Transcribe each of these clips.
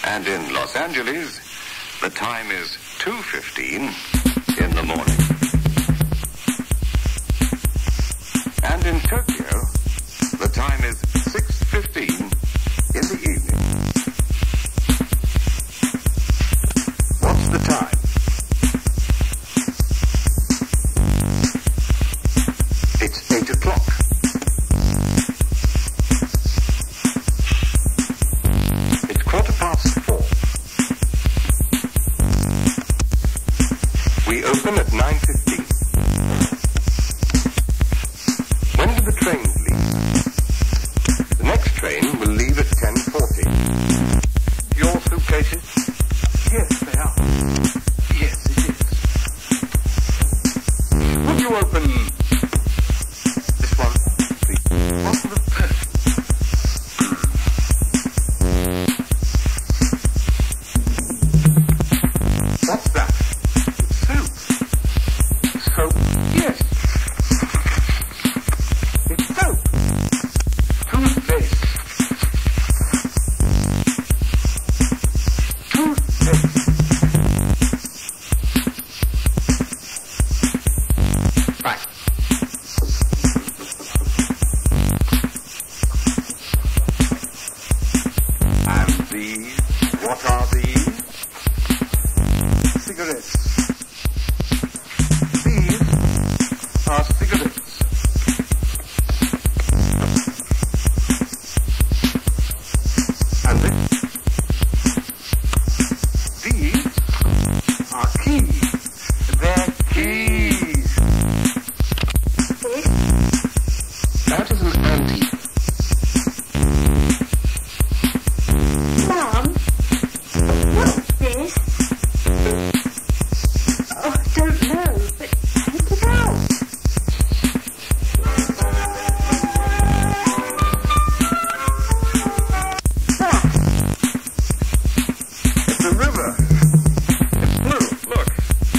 And in Los Angeles, the time is 2:15 in the morning. And in Tokyo, the time is 6:15 in the evening. What's the time? It's 8 o'clock. It's 4:15. We open at 9:15. When do the trains leave? The next train will leave at 10:40. Your suitcases? Yes, they are. Yes, it is. Would you open this one, please? What's the perfume? What's that? Soap. Soap? Yes. It's soap. Toothpaste. Toothpaste. Right. And these? What are these? Cigarettes. These are cigarettes. And these are keys. They're keys. That is an antique. Mom, what's this? Oh, I don't know, but take it out. That. It's a river. It's blue. Look.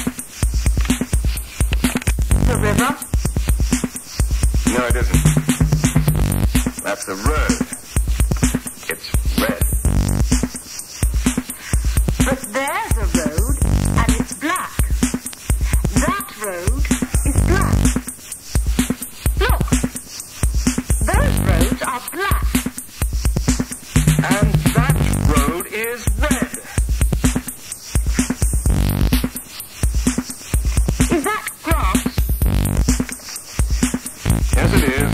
The river? No, it isn't. That's the road. It's red. But there's a road, and it's black. That road is black. Look, those roads are black. And that road is red. Is that grass? Yes, it is.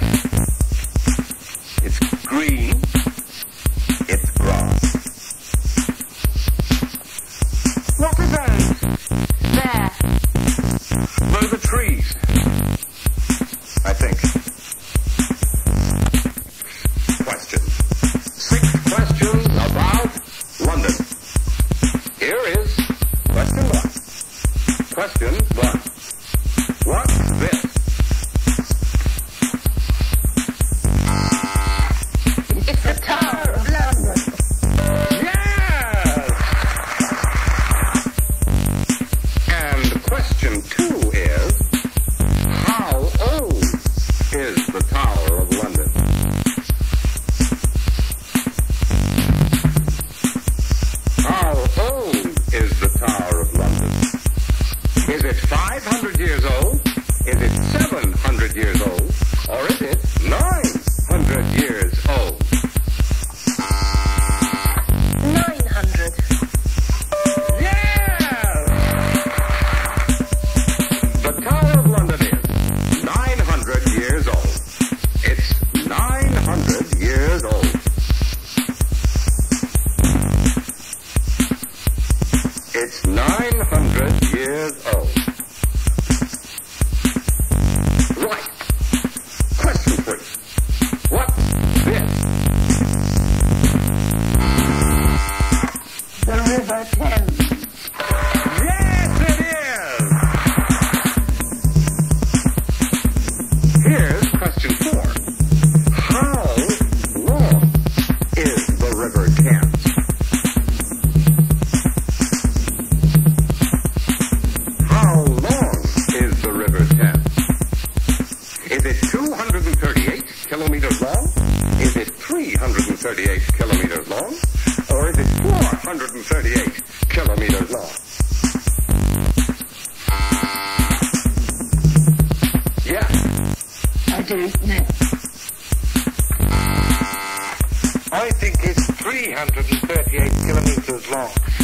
It's green. It's grass. What are those? There. Those are trees. I think. Questions. 6 questions about London. Here is question 1. Question 1. What's this? It's the Tower of London. Yes! And question 2 is, how old is the Tower of London? How old is the Tower of London? Is it 500 years old? Is it 700 years old? Or is it 900 years old? 900. Yes! The Tower of London is 900 years old. It's 900 years old. It's 900 years old. Right. Question 3. What's this? The River Thames. Yes, it is! Here's question 4. How long is the River Thames? How long is the River Thames? Is it 238 kilometers long? Is it 338 kilometers long? Or is it 4 538 kilometers long. Yes. I don't know. I think it's 338 kilometers long.